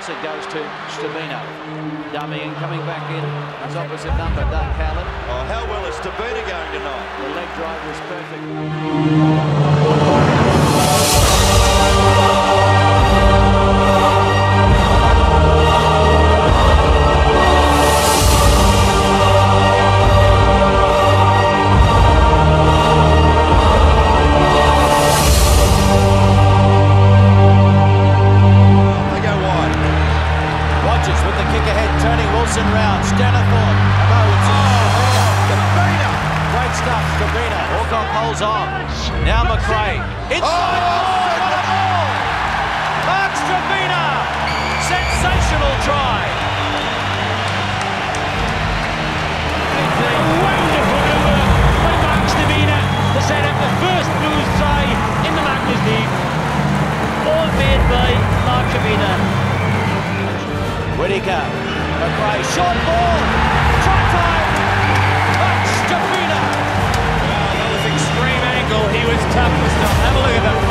It goes to Stcherbina. Dummy and coming back in. His opposite number, Doug Callan. Oh, how well is Stcherbina going tonight? The leg drive was perfect. With the kick ahead, turning Wilson round. Stanathorn. Stcherbina! Great stuff, Stcherbina. Hawcock holds on. Now McRae. Inside ball! Marc Stcherbina! Sensational try. Wonderful move by Marc Stcherbina to set up the first Blues try in the Magners League. All made by Marc Stcherbina. Whittaker, McRae, short ball, try time, Marc Stcherbina. Well, that was extreme angle, he was tough to stop. Have a look at the